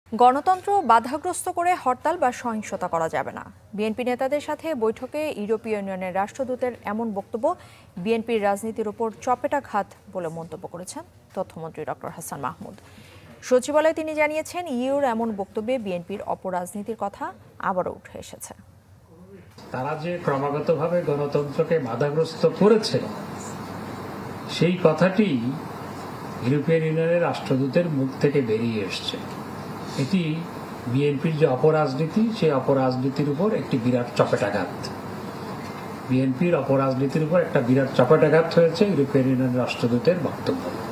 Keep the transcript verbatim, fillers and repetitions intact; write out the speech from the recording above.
গণতন্ত্র বাধাগ্রস্ত করে হরতাল বা সহিংসতা করা যাবে না। বিএনপি নেতাদের সাথে বৈঠকে ইউরোপীয় ইউনিয়নের রাষ্ট্রদূতের এমন বক্তব্য বিএনপির রাজনীতির উপর চপেটাঘাত বলে মন্তব্য করেছেন তথ্যমন্ত্রী ডক্টর হাসান মাহমুদ। সচিবালয়ে তিনি জানিয়েছেন, ইউর এমন বক্তব্যে বিএনপির অপরাজনীতির কথা আবারও উঠে এসেছে। তারা যে ক্রমাগতভাবে গণতন্ত্রকে বাধাগ্রস্ত করেছে, সেই কথাটি ইউরোপিয়ান ইউনিয়নের রাষ্ট্রদূতের মুখ থেকে বেরিয়ে এসছে। এটি বিএনপির যে অপরাজনীতি, সেই অপরাজনীতির উপর একটি বিরাট চপেটাঘাত। বিএনপির অপরাজনীতির উপর একটা বিরাট চপেটাঘাত হয়েছে ইউরোপিয়ান ইউনিয়নের রাষ্ট্রদূতের বক্তব্য।